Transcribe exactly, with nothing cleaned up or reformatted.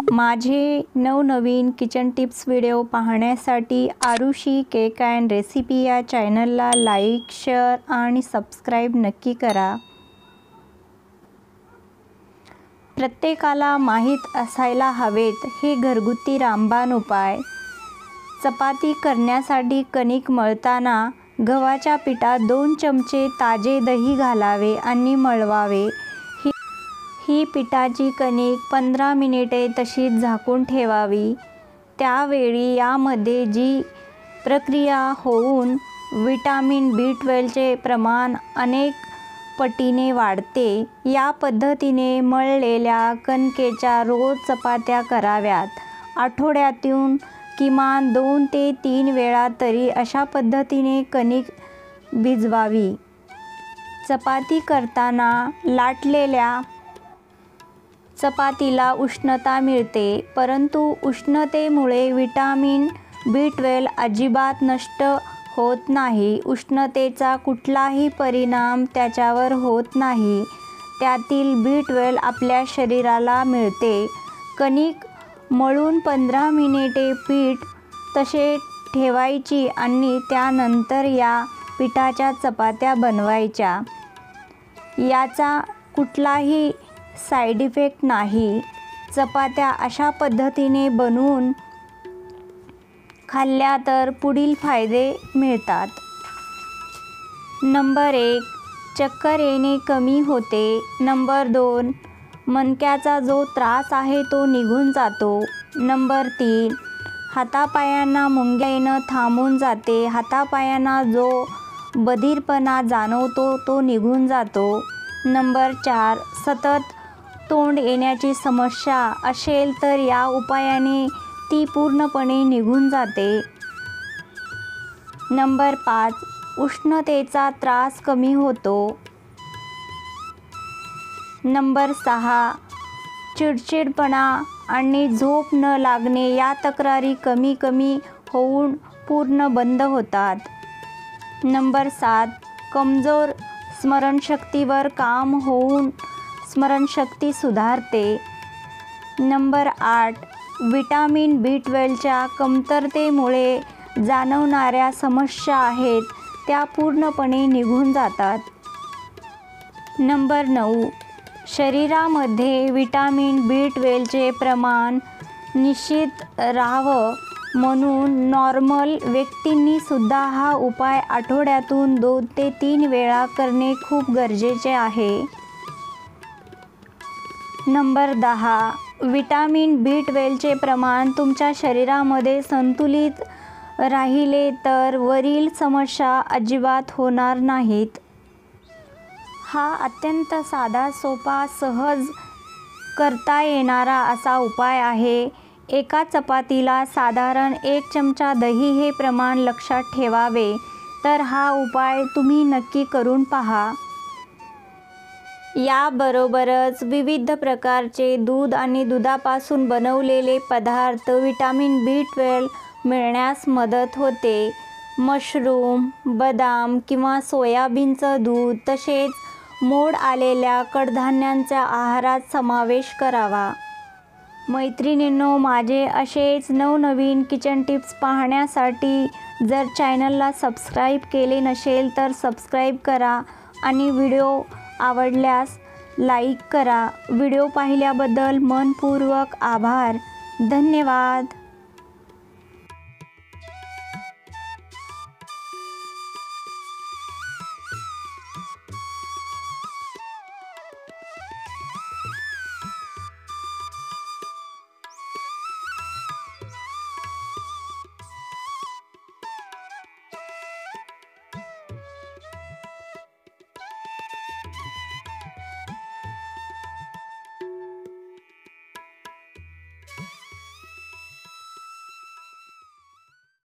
माझे नवनवीन kitchen tips video पाहण्यासाठी आरुषी केक अँड रेसिपी या चॅनलला लाईक, शेअर आणि सबस्क्राईब नक्की करा। प्रत्येकाला माहीत असायला हवेत हे घरगुती रामबाण उपाय। चपाती करण्यासाठी कणिक मळताना गव्हाच्या पिठात दोन चमचे ताजे दही घालावे आणि मळवावे। ही ही पिठाची कणिक पंधरा मिनिटे तशीच झाकून ठेवावी। त्यावेळी यामध्ये जी प्रक्रिया होऊन विटामिन बी ट्वेल्वचे प्रमाण अनेक पटीने वाढते। या पद्धतीने मळलेल्या कणकेच्या रोज चपात्या कराव्यात। आठवड्यातून किमान दोन ते तीन वेळा तरी अशा पद्धतीने कणिक भिजवावी। चपाती करताना लाटलेल्या चपातीला उष्णता मिळते, परंतु उष्णतेमुळे विटामिन बी ट्वेल्व अजिबात नष्ट होत नाही। उष्णतेचा कुठलाही परिणाम त्याच्यावर होत नाही। त्यातील बी ट्वेल्व आपल्या शरीराला मिळते। कणिक मळून पंधरा मिनिटे पीठ तसे ठेवायची आणि त्यानंतर या पिठाच्या चपात्या बनवायच्या। याचा कुठलाही साईड इफेक्ट नाही। चपात्या अशा पद्धतीने बनवून खाल्ल्या तर पुढील फायदे मिळतात। नंबर एक, चक्कर येणे कमी होते। नंबर दोन, मणक्याचा जो त्रास आहे तो निघून जातो। नंबर तीन, हातापायांना मुंग्या येणं थांबून जाते। हातापायांना जो बधीरपणा जाणवतो तो निघून जातो। नंबर चार, सतत तोंड येण्याची समस्या असेल तर या उपायाने ती पूर्णपणे निघून जाते। नंबर पाच, उष्णतेचा त्रास कमी होतो। नंबर सहा, चिडचिडपणा आणि झोप न लागणे या तक्रारी कमी कमी होऊन पूर्ण बंद होतात। नंबर सात, कमजोर स्मरणशक्तीवर काम होऊन स्मरणशक्ती सुधारते। नंबर आठ, विटामिन बी ट्वेल्वच्या कमतरतेमुळे जाणवणाऱ्या समस्या आहेत त्या पूर्णपणे निघून जातात। नंबर नऊ, शरीरामध्ये विटामिन बी ट्वेल्वचे प्रमाण निश्चित राहावं म्हणून नॉर्मल व्यक्तींनी सुद्धा हा उपाय आठवड्यातून दोन ते तीन वेळा करणे खूप गरजेचे आहे। नंबर दहा, विटामिन बी ट्वेल्वचे प्रमाण तुमच्या शरीरामध्ये संतुलित राहिले तर वरील समस्या अजिबात होणार नाहीत। हा अत्यंत साधा, सोपा, सहज करता येणारा असा उपाय आहे। एका चपातीला साधारण एक चमचा दही हे प्रमाण लक्षात ठेवावे। तर हा उपाय तुम्ही नक्की करून पहा। याबरोबरच विविध प्रकारचे दूध आणि दुधापासून बनवलेले पदार्थ विटामिन बी ट्वेल्व मिळण्यास मदत होते। मशरूम, बदाम किंवा सोयाबीनचं दूध तसेच मोड आलेल्या कडधान्यांचा आहारात समावेश करावा। मैत्रिणींनो, माझे असेच नवनवीन किचन टिप्स पाहण्यासाठी जर चॅनलला सबस्क्राईब केले नसेल तर सबस्क्राईब करा आणि व्हिडिओ आवडल्यास लाईक करा। व्हिडिओ पाहिल्याबद्दल मनपूर्वक आभार। धन्यवाद।